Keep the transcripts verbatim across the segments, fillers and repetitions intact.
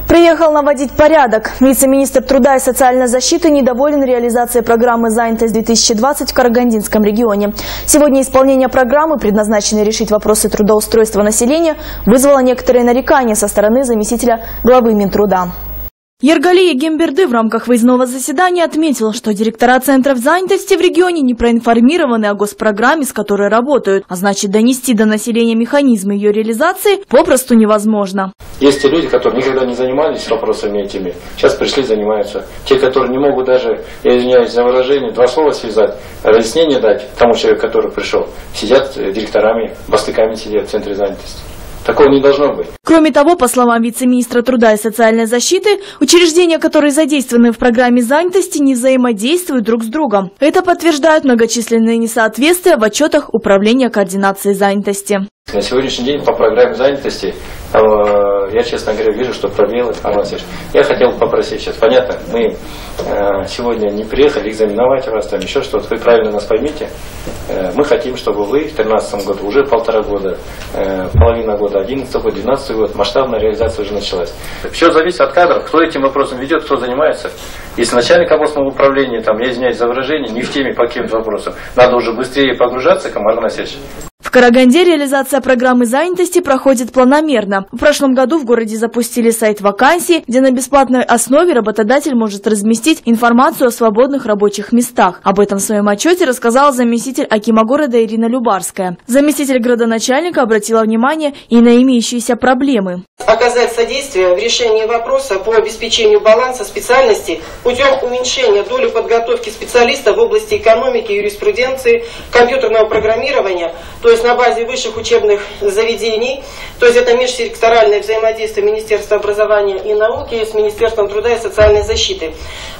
Приехал наводить порядок. Вице-министр труда и социальной защиты недоволен реализацией программы «Занятость-две тысячи двадцать» в Карагандинском регионе. Сегодня исполнение программы, предназначенной решить вопросы трудоустройства населения, вызвало некоторые нарекания со стороны заместителя главы Минтруда. Ергалий Егемберды в рамках выездного заседания отметил, что директора центров занятости в регионе не проинформированы о госпрограмме, с которой работают, а значит, донести до населения механизмы ее реализации попросту невозможно. Есть те люди, которые никогда не занимались вопросами этими, сейчас пришли, занимаются. Те, которые не могут даже, я извиняюсь за выражение, два слова связать, разъяснение дать тому человеку, который пришел, сидят директорами, бастыками сидят в центре занятости. Такого не должно быть. Кроме того, по словам вице-министра труда и социальной защиты, учреждения, которые задействованы в программе занятости, не взаимодействуют друг с другом. Это подтверждают многочисленные несоответствия в отчетах Управления координации занятости. На сегодняшний день по программе занятости, я, честно говоря, вижу, что пробелы. Я хотел попросить сейчас, понятно, мы сегодня не приехали экзаменовать вас, там еще что-то, вы правильно нас поймите. Мы хотим, чтобы вы в две тысячи тринадцатом году, уже полтора года, половина года, одиннадцатый год, двенадцатый год, масштабная реализация уже началась. Все зависит от кадров, кто этим вопросом ведет, кто занимается. Если начальник областного управления, там, я извиняюсь за выражение, не в теме по каким-то вопросам, надо уже быстрее погружаться, Комар Насеч. В Караганде реализация программы занятости проходит планомерно. В прошлом году в городе запустили сайт вакансий, где на бесплатной основе работодатель может разместить информацию о свободных рабочих местах. Об этом в своем отчете рассказала заместитель акима города Ирина Любарская. Заместитель градоначальника обратила внимание и на имеющиеся проблемы. Оказать содействие в решении вопроса по обеспечению баланса специальностей путем уменьшения доли подготовки специалистов в области экономики, юриспруденции, компьютерного программирования, то есть на базе высших учебных заведений, то есть это межсекторальное взаимодействие Министерства образования и науки с Министерством труда и социальной защиты,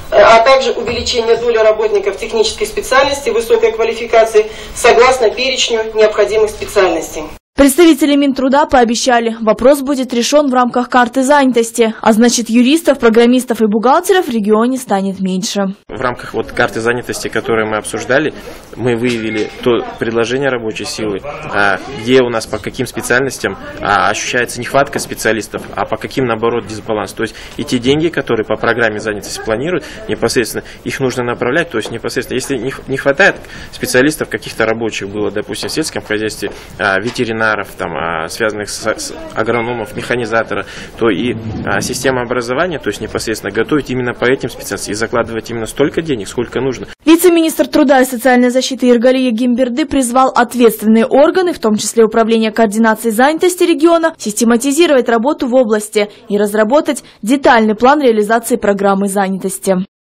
а также увеличение доли работников технической специальности высокой квалификации согласно перечню необходимых специальностей. Представители Минтруда пообещали, вопрос будет решен в рамках карты занятости, а значит, юристов, программистов и бухгалтеров в регионе станет меньше. В рамках вот карты занятости, которую мы обсуждали, мы выявили то предложение рабочей силы, где у нас по каким специальностям ощущается нехватка специалистов, а по каким, наоборот, дисбаланс. То есть и те деньги, которые по программе занятости планируют, непосредственно их нужно направлять, то есть непосредственно, если не хватает специалистов каких-то рабочих, было, допустим, в сельском хозяйстве, ветеринаров, там, связанных с, с агрономов, механизатора, то и а, система образования, то есть непосредственно готовить именно по этим специальностям и закладывать именно столько денег, сколько нужно. Вице-министр труда и социальной защиты Ергалий Егемберды призвал ответственные органы, в том числе Управление координации занятости региона, систематизировать работу в области и разработать детальный план реализации программы занятости.